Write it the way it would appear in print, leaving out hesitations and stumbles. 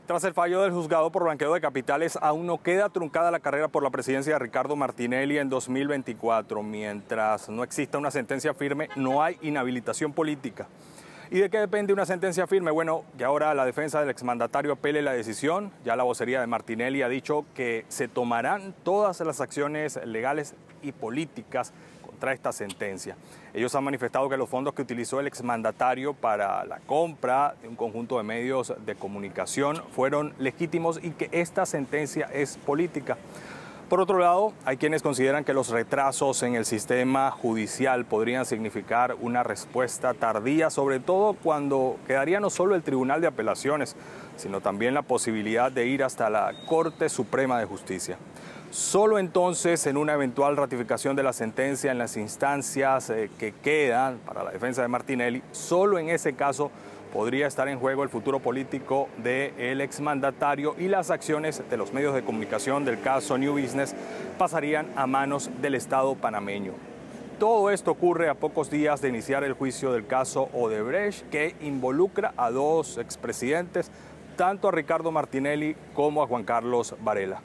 Tras el fallo del juzgado por blanqueo de capitales, aún no queda truncada la carrera por la presidencia de Ricardo Martinelli en 2024. Mientras no exista una sentencia firme, no hay inhabilitación política. ¿Y de qué depende una sentencia firme? Bueno, que ahora la defensa del exmandatario apele la decisión. Ya la vocería de Martinelli ha dicho que se tomarán todas las acciones legales y políticas contra esta sentencia. Ellos han manifestado que los fondos que utilizó el exmandatario para la compra de un conjunto de medios de comunicación fueron legítimos y que esta sentencia es política. Por otro lado, hay quienes consideran que los retrasos en el sistema judicial podrían significar una respuesta tardía, sobre todo cuando quedaría no solo el Tribunal de Apelaciones, sino también la posibilidad de ir hasta la Corte Suprema de Justicia. Solo entonces, en una eventual ratificación de la sentencia en las instancias que quedan para la defensa de Martinelli, solo en ese caso podría estar en juego el futuro político del exmandatario y las acciones de los medios de comunicación del caso New Business pasarían a manos del Estado panameño. Todo esto ocurre a pocos días de iniciar el juicio del caso Odebrecht, que involucra a dos expresidentes, tanto a Ricardo Martinelli como a Juan Carlos Varela.